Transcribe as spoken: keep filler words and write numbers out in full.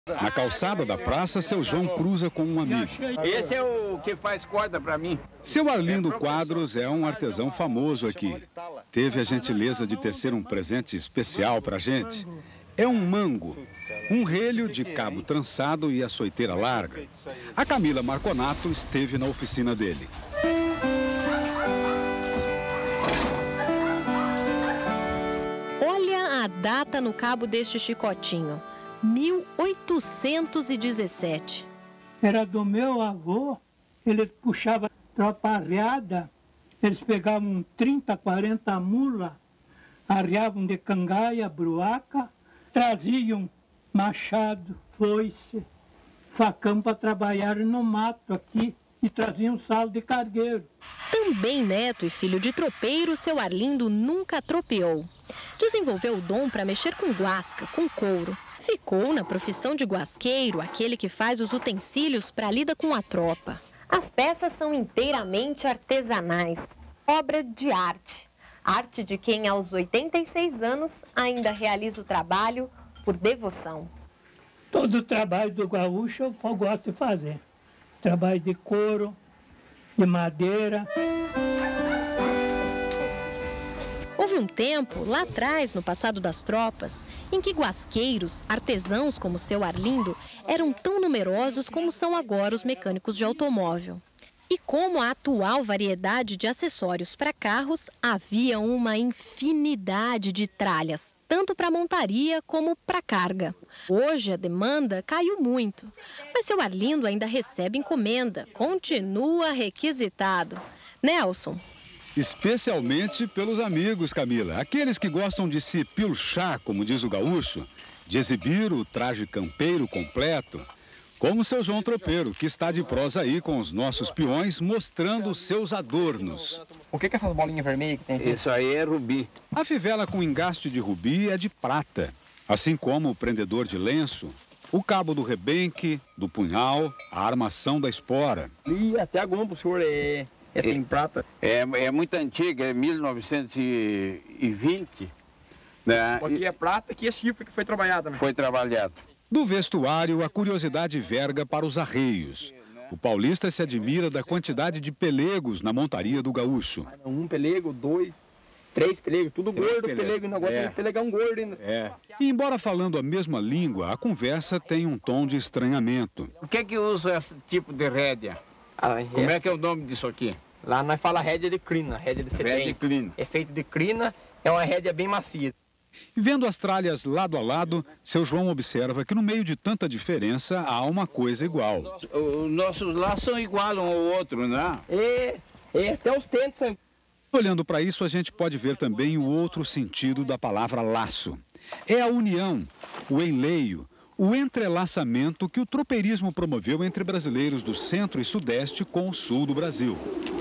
Na calçada da praça, seu João cruza com um amigo. Esse é o que faz corda para mim. Seu Arlindo Quadros é um artesão famoso aqui. Teve a gentileza de tecer um presente especial para a gente. É um mango, um relho de cabo trançado e açoiteira larga. A Camila Marconato esteve na oficina dele. Olha a data no cabo deste chicotinho. mil oitocentos e dezessete. Era do meu avô, ele puxava tropa arreada, eles pegavam trinta, quarenta mulas, arreavam de cangaia, bruaca, traziam machado, foice, facão para trabalhar no mato aqui e traziam sal de cargueiro. Também neto e filho de tropeiro, seu Arlindo nunca tropeou. Desenvolveu o dom para mexer com guasca, com couro. Ficou na profissão de guasqueiro, aquele que faz os utensílios para a lida com a tropa. As peças são inteiramente artesanais, obra de arte. Arte de quem aos oitenta e seis anos ainda realiza o trabalho por devoção. Todo o trabalho do gaúcho eu gosto de fazer. Trabalho de couro, de madeira. Houve um tempo, lá atrás, no passado das tropas, em que guasqueiros, artesãos como seu Arlindo, eram tão numerosos como são agora os mecânicos de automóvel. E como a atual variedade de acessórios para carros, havia uma infinidade de tralhas, tanto para montaria como para carga. Hoje a demanda caiu muito, mas seu Arlindo ainda recebe encomenda, continua requisitado. Nelson. Especialmente pelos amigos, Camila. Aqueles que gostam de se pilchar, como diz o gaúcho, de exibir o traje campeiro completo, como seu João Tropeiro, que está de prosa aí com os nossos peões, mostrando os seus adornos. O que é essas bolinhas vermelhas que tem aqui? Isso aí é rubi. A fivela com engaste de rubi é de prata, assim como o prendedor de lenço, o cabo do rebenque, do punhal, a armação da espora. E até a goma pro senhor é... É, tem prata? É, é muito antiga, é mil novecentos e vinte. Né? Aqui é prata, aqui é chifre que foi trabalhado. Né? Foi trabalhado. Do vestuário, a curiosidade verga para os arreios. O paulista se admira da quantidade de pelegos na montaria do gaúcho. Um pelego, dois, três pelegos, tudo Três gordo, pelegos. pelego, o negócio É. de pelegão gordo ainda. É. E embora falando a mesma língua, a conversa tem um tom de estranhamento. O que é que usa esse tipo de rédea? Ah, Como é essa- que é o nome disso aqui? Lá nós fala rédea de crina, rédea de Rédea de setenta. crina. É feito de crina, é uma rédea bem macia. E vendo as tralhas lado a lado, seu João observa que no meio de tanta diferença há uma coisa igual. Os nossos lá são iguais um ao outro, né? É, é até os tentos. Olhando para isso, a gente pode ver também o outro sentido da palavra laço. É a união, o enleio, o entrelaçamento que o tropeirismo promoveu entre brasileiros do centro e sudeste com o sul do Brasil.